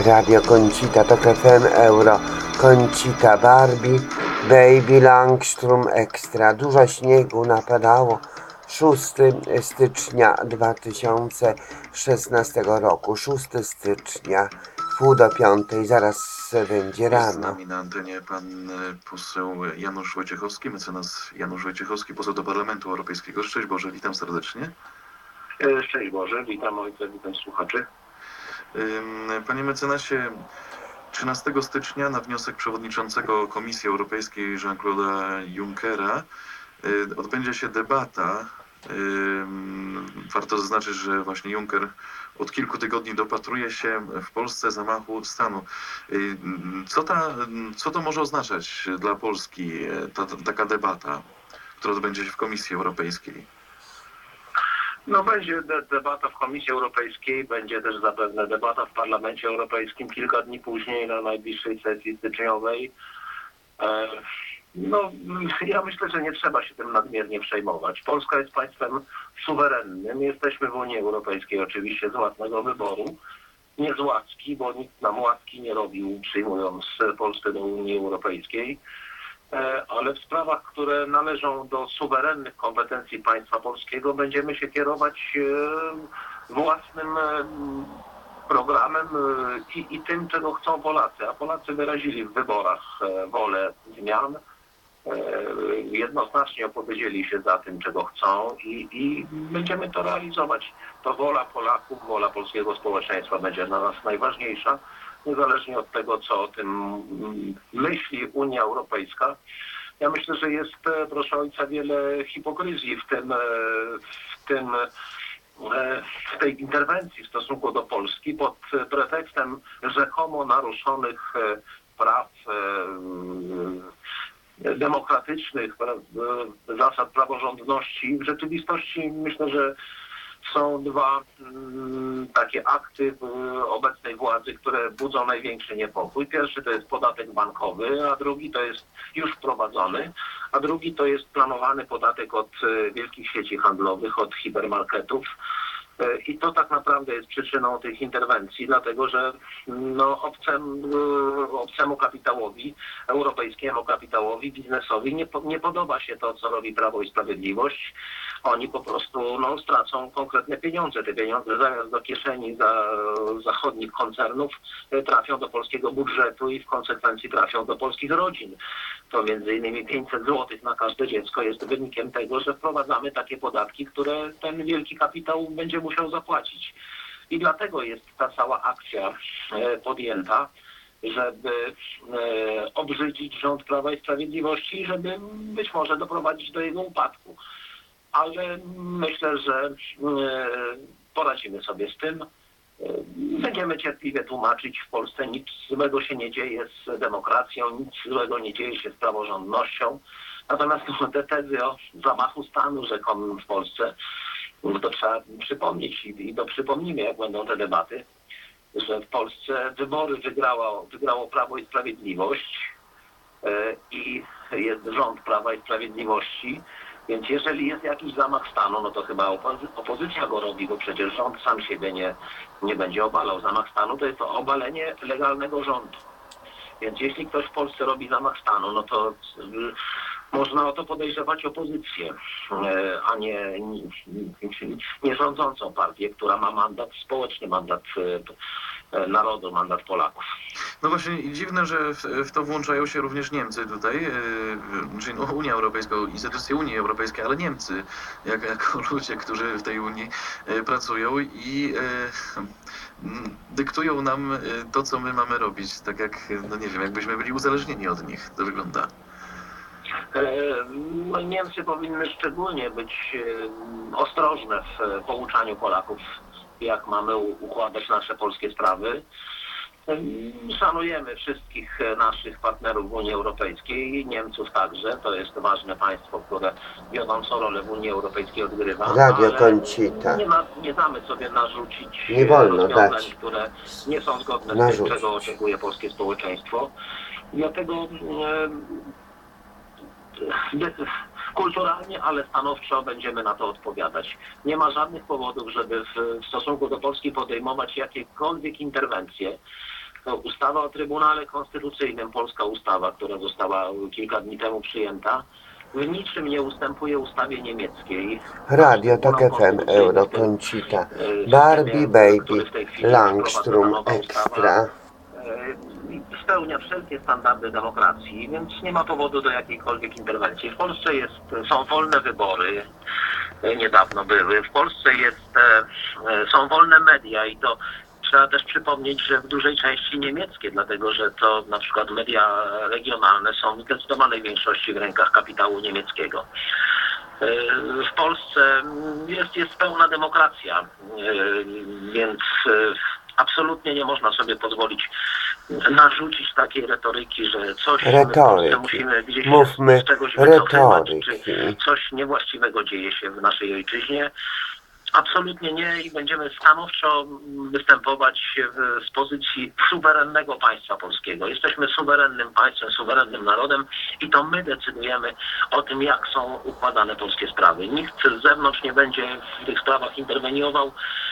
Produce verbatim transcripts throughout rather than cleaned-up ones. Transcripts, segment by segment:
Radio Koncita, Tok F M, Euro, Koncita, Barbie, Baby, Langstrom, Extra. Dużo śniegu napadało szóstego stycznia dwa tysiące szesnastego roku. szóstego stycznia, pół do piątej, zaraz będzie rano. Jest z nami na antenie pan poseł Janusz Wojciechowski, mecenas Janusz Wojciechowski, poseł do Parlamentu Europejskiego. Szczęść Boże, witam serdecznie. Szczęść Boże, witam ojca, witam słuchaczy. Panie mecenasie, trzynastego stycznia na wniosek przewodniczącego Komisji Europejskiej Jean-Claude'a Junckera odbędzie się debata. Warto zaznaczyć, że właśnie Juncker od kilku tygodni dopatruje się w Polsce zamachu stanu. Co, ta, co to może oznaczać dla Polski ta, ta, taka debata, która odbędzie się w Komisji Europejskiej? No będzie de debata w Komisji Europejskiej, będzie też zapewne debata w Parlamencie Europejskim kilka dni później na najbliższej sesji styczniowej. E No, ja myślę, że nie trzeba się tym nadmiernie przejmować. Polska jest państwem suwerennym. Jesteśmy w Unii Europejskiej oczywiście z własnego wyboru. Nie z łaski, bo nikt nam łaski nie robił, przyjmując Polskę do Unii Europejskiej. Ale w sprawach, które należą do suwerennych kompetencji państwa polskiego, będziemy się kierować własnym programem i, i tym, czego chcą Polacy. A Polacy wyrazili w wyborach wolę zmian. Jednoznacznie opowiedzieli się za tym, czego chcą i, i będziemy to realizować. To wola Polaków, wola polskiego społeczeństwa będzie dla nas najważniejsza, niezależnie od tego, co o tym myśli Unia Europejska. Ja myślę, że jest, proszę ojca, wiele hipokryzji w tym, w tym w tej interwencji w stosunku do Polski pod pretekstem rzekomo naruszonych praw demokratycznych, zasad praworządności. W rzeczywistości myślę, że są dwa mm, takie akty obecnej władzy, które budzą największy niepokój. Pierwszy to jest podatek bankowy, a drugi to jest już wprowadzony, a drugi to jest planowany podatek od wielkich sieci handlowych, od hipermarketów. I to tak naprawdę jest przyczyną tych interwencji, dlatego że no, obcem, obcemu kapitałowi, europejskiemu kapitałowi, biznesowi nie, nie podoba się to, co robi Prawo i Sprawiedliwość. Oni po prostu no, stracą konkretne pieniądze. Te pieniądze zamiast do kieszeni za, zachodnich koncernów trafią do polskiego budżetu i w konsekwencji trafią do polskich rodzin. To między innymi pięćset złotych na każde dziecko jest wynikiem tego, że wprowadzamy takie podatki, które ten wielki kapitał będzie musiał zapłacić. I dlatego jest ta cała akcja podjęta, żeby obrzydzić rząd Prawa i Sprawiedliwości, żeby być może doprowadzić do jego upadku. Ale myślę, że poradzimy sobie z tym. Będziemy cierpliwie tłumaczyć, w Polsce nic złego się nie dzieje z demokracją, nic złego nie dzieje się z praworządnością. Natomiast te tezy o zamachu stanu rzekomym w Polsce, to trzeba przypomnieć i to przypomnimy, jak będą te debaty, że w Polsce wybory wygrało, wygrało Prawo i Sprawiedliwość i jest rząd Prawa i Sprawiedliwości. Więc jeżeli jest jakiś zamach stanu, no to chyba opozy opozycja go robi, bo przecież rząd sam siebie nie, nie będzie obalał. Zamach stanu to jest to obalenie legalnego rządu. Więc jeśli ktoś w Polsce robi zamach stanu, no to y, można o to podejrzewać opozycję, y, a nie, nie, nie rządzącą partię, która ma mandat, społeczny mandat y, narodu, mandat Polaków. No właśnie dziwne, że w, w to włączają się również Niemcy tutaj, yy, czyli no, Unia Europejska, instytucje Unii Europejskiej, ale Niemcy, jak, jako ludzie, którzy w tej Unii yy, pracują i yy, dyktują nam yy, to, co my mamy robić, tak jak, no nie wiem, jakbyśmy byli uzależnieni od nich, to wygląda. No, Niemcy powinny szczególnie być ostrożne w pouczaniu Polaków, jak mamy układać nasze polskie sprawy. Szanujemy wszystkich naszych partnerów w Unii Europejskiej, Niemców także. To jest ważne państwo, które wiodącą rolę w Unii Europejskiej odgrywa. Radio Koncita. Nie, ma, nie damy sobie narzucić nie wolno rozwiązań, dać. które nie są zgodne z narzucić. tym, czego oczekuje polskie społeczeństwo. Dlatego e, kulturalnie, ale stanowczo będziemy na to odpowiadać. Nie ma żadnych powodów, żeby w, w stosunku do Polski podejmować jakiekolwiek interwencje. ustawa o Trybunale Konstytucyjnym, polska ustawa, która została kilka dni temu przyjęta, w niczym nie ustępuje ustawie niemieckiej. Radio Tok F M, Euro, W tym, Koncita, e, Barbie, systemie, który Baby, w tej chwili Langstrom, wprowadza nowa ustawa, Extra. e, spełnia wszelkie standardy demokracji, więc nie ma powodu do jakiejkolwiek interwencji. W Polsce jest, są wolne wybory, e, niedawno były. W Polsce jest, e, e, są wolne media i to trzeba też przypomnieć, że w dużej części niemieckie, dlatego że to na przykład media regionalne są w zdecydowanej większości w rękach kapitału niemieckiego. W Polsce jest, jest pełna demokracja, więc absolutnie nie można sobie pozwolić narzucić takiej retoryki, że coś my w Polsce musimy gdzieś Mówmy z czegoś wycofywać, czy retoryki. coś niewłaściwego dzieje się w naszej ojczyźnie. Absolutnie nie i będziemy stanowczo występować z pozycji suwerennego państwa polskiego. Jesteśmy suwerennym państwem, suwerennym narodem i to my decydujemy o tym, jak są układane polskie sprawy. Nikt z zewnątrz nie będzie w tych sprawach interweniował.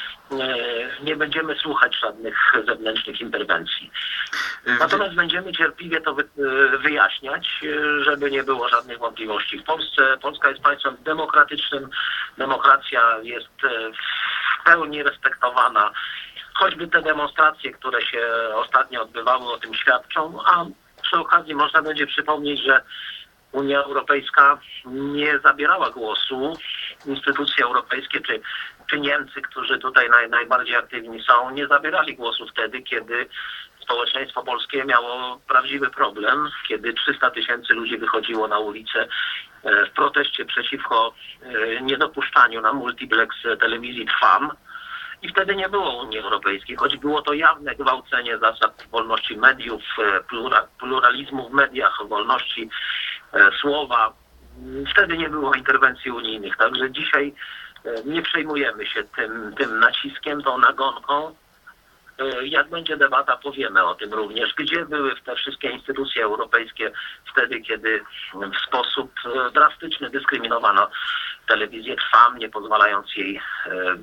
Nie będziemy słuchać żadnych zewnętrznych interwencji. Natomiast będziemy cierpliwie to wyjaśniać, żeby nie było żadnych wątpliwości. W Polsce, Polska jest państwem demokratycznym, demokracja jest w pełni respektowana. Choćby te demonstracje, które się ostatnio odbywały, o tym świadczą, a przy okazji można będzie przypomnieć, że Unia Europejska nie zabierała głosu, instytucje europejskie czy, czy Niemcy, którzy tutaj naj, najbardziej aktywni są, nie zabierali głosu wtedy, kiedy społeczeństwo polskie miało prawdziwy problem, kiedy trzysta tysięcy ludzi wychodziło na ulicę w proteście przeciwko niedopuszczaniu na multiplex telewizji Trwam. I wtedy nie było Unii Europejskiej, choć było to jawne gwałcenie zasad wolności mediów, plura, pluralizmu w mediach, wolności e, słowa. Wtedy nie było interwencji unijnych, także dzisiaj e, nie przejmujemy się tym, tym naciskiem, tą nagonką. E, jak będzie debata, powiemy o tym również, gdzie były te wszystkie instytucje europejskie wtedy, kiedy w sposób e, drastyczny dyskryminowano telewizję Trwam, nie pozwalając jej e,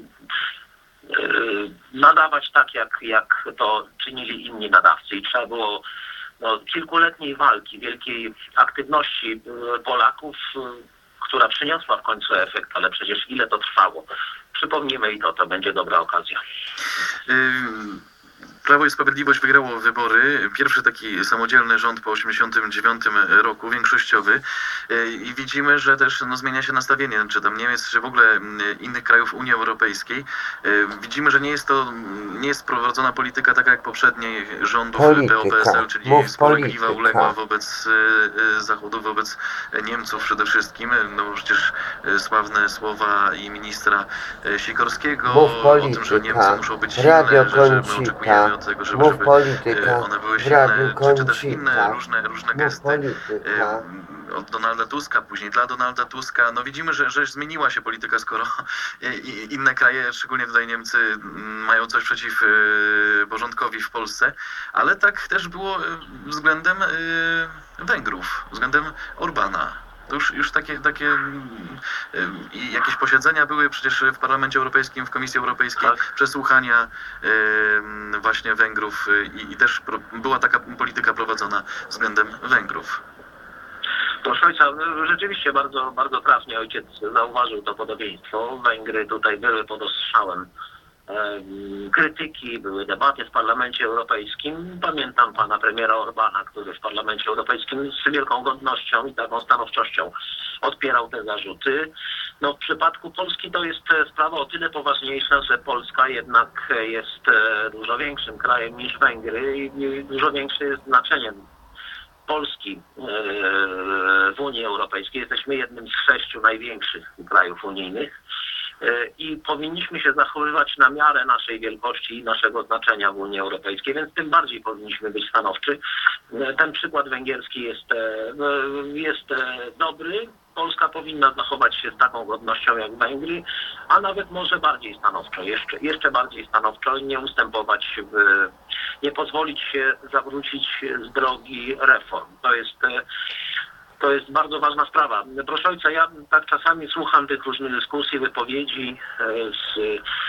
nadawać tak, jak, jak to czynili inni nadawcy. I trzeba było no, kilkuletniej walki, wielkiej aktywności Polaków, która przyniosła w końcu efekt, ale przecież ile to trwało. Przypomnimy i to, to będzie dobra okazja. Prawo i Sprawiedliwość wygrało wybory. Pierwszy taki samodzielny rząd po osiemdziesiątym dziewiątym roku, większościowy. I widzimy, że też no, zmienia się nastawienie, czy tam Niemiec, czy w ogóle innych krajów Unii Europejskiej. Widzimy, że nie jest to, nie jest prowadzona polityka taka jak poprzedniej rządów P O P S L, czyli spolegliwa, uległa wobec Zachodu, wobec Niemców przede wszystkim. No przecież sławne słowa i ministra Sikorskiego o tym, że Niemcy muszą być silne, że, że my oczekujemy od tego, żeby, żeby one były silne, czy, czy też inne różne, różne gesty od Donalda Tuska, później dla Donalda Tuska. No widzimy, że, że zmieniła się polityka, skoro inne kraje, szczególnie tutaj Niemcy, mają coś przeciw porządkowi w Polsce, ale tak też było względem Węgrów, względem Orbana. To już, już takie, takie i jakieś posiedzenia były przecież w Parlamencie Europejskim, w Komisji Europejskiej, tak. Przesłuchania y, właśnie Węgrów i, i też pro, była taka polityka prowadzona względem Węgrów. Proszę ojca, rzeczywiście bardzo, bardzo trafnie ojciec zauważył to podobieństwo. Węgry tutaj były pod ostrzałem krytyki, były debaty w Parlamencie Europejskim. Pamiętam pana premiera Orbana, który w Parlamencie Europejskim z wielką godnością i taką stanowczością odpierał te zarzuty. No, w przypadku Polski to jest sprawa o tyle poważniejsza, że Polska jednak jest dużo większym krajem niż Węgry i dużo większe jest znaczenie Polski w Unii Europejskiej. Jesteśmy jednym z sześciu największych krajów unijnych. I powinniśmy się zachowywać na miarę naszej wielkości i naszego znaczenia w Unii Europejskiej, więc tym bardziej powinniśmy być stanowczy. Ten przykład węgierski jest, jest dobry. Polska powinna zachować się z taką godnością jak Węgry, a nawet może bardziej stanowczo, jeszcze, jeszcze bardziej stanowczo i nie ustępować, w, nie pozwolić się zawrócić z drogi reform. To jest To jest bardzo ważna sprawa. Proszę ojca, ja tak czasami słucham tych różnych dyskusji, wypowiedzi z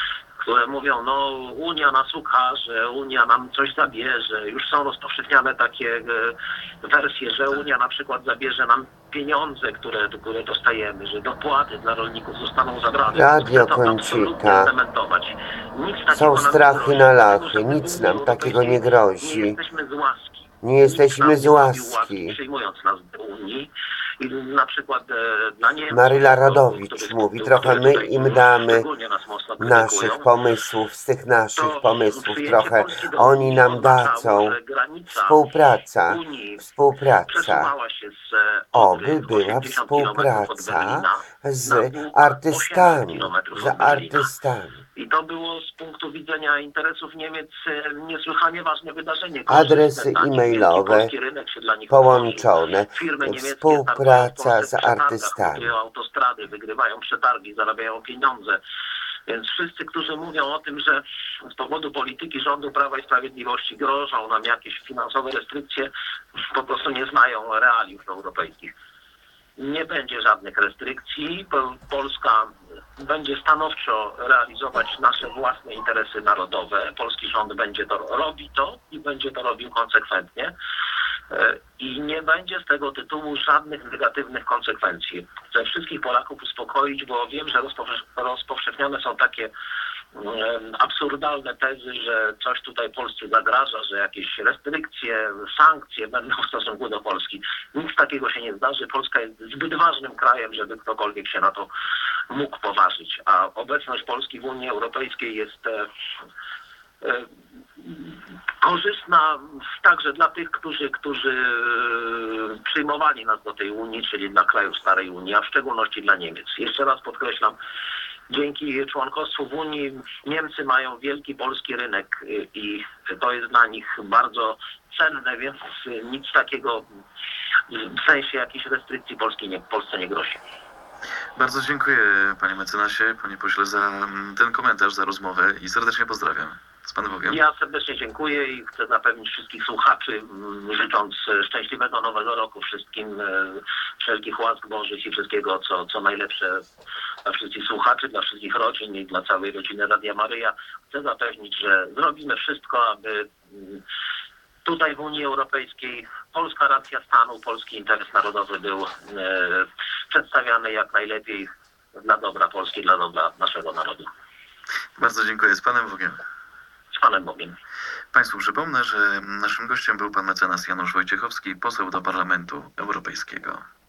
które mówią, no Unia nas ukaże, Unia nam coś zabierze. Już są rozpowszechniane takie e, wersje, że Unia na przykład zabierze nam pieniądze, które, które dostajemy, że dopłaty dla rolników zostaną zabrane. Radio Chcę to absolutnie Koncita. zdementować. Nic takiego Są nam nie strachy grozi. na Dlatego, lachy, że my w nic Unii nam takiego nie Europejskiej grozi. Nie jesteśmy z łaski. Nie jesteśmy Nikt z nam nie zrobił łaski. przyjmując nas do Unii. I na przykład e, dla Niemców, Maryla których- Rodowicz mówi, trochę my tutaj im damy szczególnie nas mocno krytykują, naszych pomysłów, z tych naszych to pomysłów przyjęcie trochę Polski do oni Unii nam oznaczało, dadzą. że granica Współpraca, Unii współpraca. przesuwała się z e, Oby Odry była osiemdziesiąt kilometrów od współpraca Berlina na z Bóg osiemset artystami, kilometrów z od Berlina. artystami. I to było z punktu widzenia interesów Niemiec e, niesłychanie ważne wydarzenie. Adresy Korzystne dla nich, e-mailowe wielki polski rynek się dla nich otworzył. połączone, Firmy niemieckie współpraca targują w z Polsce w przetargach, artystami. kupują autostrady, wygrywają przetargi, zarabiają pieniądze. Więc wszyscy, którzy mówią o tym, że z powodu polityki rządu Prawa i Sprawiedliwości grożą nam jakieś finansowe restrykcje, po prostu nie znają realiów europejskich. Nie będzie żadnych restrykcji. Po- Polska będzie stanowczo realizować nasze własne interesy narodowe. Polski rząd będzie to robi to i będzie to robił konsekwentnie. E, I nie będzie z tego tytułu żadnych negatywnych konsekwencji. Chcę wszystkich Polaków uspokoić, bo wiem, że rozpowsze- rozpowszechniane są takie em, absurdalne tezy, że coś tutaj Polsce zagraża, że jakieś restrykcje, sankcje będą w stosunku do Polski. Nic takiego się nie zdarzy. Polska jest zbyt ważnym krajem, żeby ktokolwiek się na to mógł poważyć. A obecność Polski w Unii Europejskiej jest e, e, korzystna także dla tych, którzy, którzy e, przyjmowali nas do tej Unii, czyli dla krajów starej Unii, a w szczególności dla Niemiec. Jeszcze raz podkreślam, dzięki członkostwu w Unii Niemcy mają wielki polski rynek y, i to jest dla nich bardzo cenne, więc y, nic takiego w sensie jakichś restrykcji Polski nie, Polsce nie grozi. Bardzo dziękuję panie mecenasie, panie pośle, za mm, ten komentarz, za rozmowę i serdecznie pozdrawiam. Z Panem Bogiem. Ja serdecznie dziękuję i chcę zapewnić wszystkich słuchaczy, mm, życząc e, szczęśliwego nowego roku wszystkim, e, wszelkich łask Bożych i wszystkiego, co, co najlepsze dla wszystkich słuchaczy, dla wszystkich rodzin i dla całej rodziny Radia Maryja. Chcę zapewnić, że zrobimy wszystko, aby mm, tutaj w Unii Europejskiej polska racja stanu, polski interes narodowy był e, przedstawiany jak najlepiej dla dobra Polski, dla dobra naszego narodu. Bardzo dziękuję. Z Panem Bogiem. Z Panem Bogiem. Państwu przypomnę, że naszym gościem był pan mecenas Janusz Wojciechowski, poseł do Parlamentu Europejskiego.